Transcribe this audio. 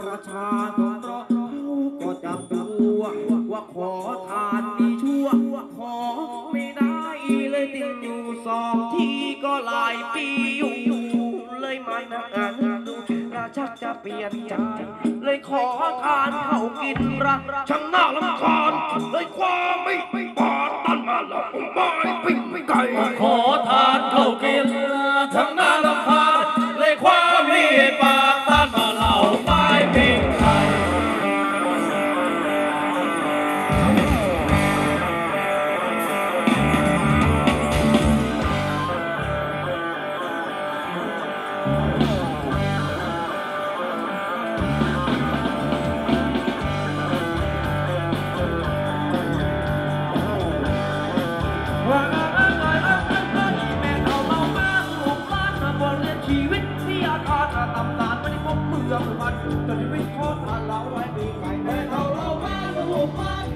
ประชาชนรอก็จะดูว่าขอทานดีชั่วขอไม่ได้เลยติดอยู่2 ทีก็หลายปีอยู่เลยมานานดูราชักจะเปลี่ยนใจเลยขอทานเขากินรักช่างน่ารำคาญเลยความไม่บาดตันมาหลอกบายปิ้งไก่ขอทานเขากินช่างน่ารำคาญเลยความมีปากตันมาเหล่าไม้ปิ้งไก่ชีวิตที่อาคาตตำนานไม่ได้พบเมืองมันจนชีวิตโคตรเราไว้ปีไก่แม่เท่าเราบ้านลูกบ้าน